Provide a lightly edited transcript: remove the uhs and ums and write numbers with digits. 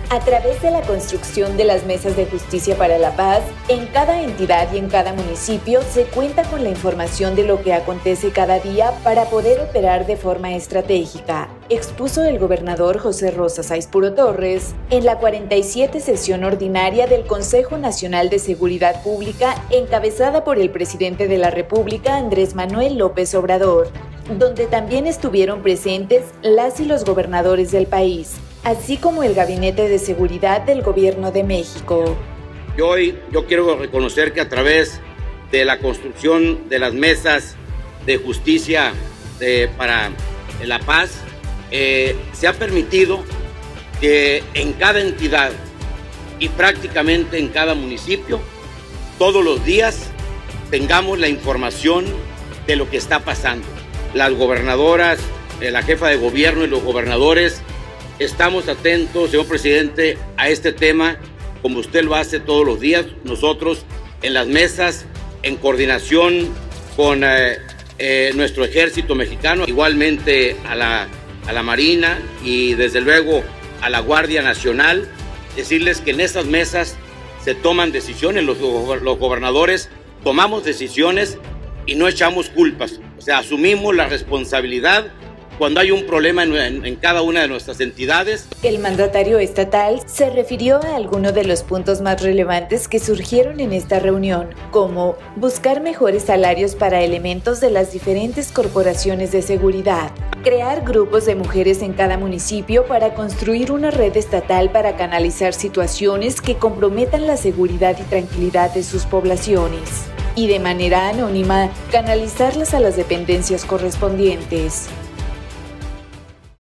A través de la construcción de las mesas de justicia para la paz, en cada entidad y en cada municipio se cuenta con la información de lo que acontece cada día para poder operar de forma estratégica, expuso el gobernador José Rosa Sáiz Puro Torres en la 47 sesión ordinaria del Consejo Nacional de Seguridad Pública encabezada por el presidente de la República, Andrés Manuel López Obrador, donde también estuvieron presentes las y los gobernadores del país, así como el Gabinete de Seguridad del Gobierno de México. Yo quiero reconocer que a través de la construcción de las mesas de justicia para la paz, se ha permitido que en cada entidad y prácticamente en cada municipio, todos los días tengamos la información de lo que está pasando. Las gobernadoras, la jefa de gobierno y los gobernadores estamos atentos, señor presidente, a este tema, como usted lo hace todos los días. Nosotros en las mesas, en coordinación con nuestro ejército mexicano, igualmente a la Marina y desde luego a la Guardia Nacional, decirles que en esas mesas se toman decisiones, los gobernadores tomamos decisiones y no echamos culpas, o sea, asumimos la responsabilidad cuando hay un problema en cada una de nuestras entidades. El mandatario estatal se refirió a algunos de los puntos más relevantes que surgieron en esta reunión, como buscar mejores salarios para elementos de las diferentes corporaciones de seguridad, crear grupos de mujeres en cada municipio para construir una red estatal para canalizar situaciones que comprometan la seguridad y tranquilidad de sus poblaciones, y de manera anónima canalizarlas a las dependencias correspondientes.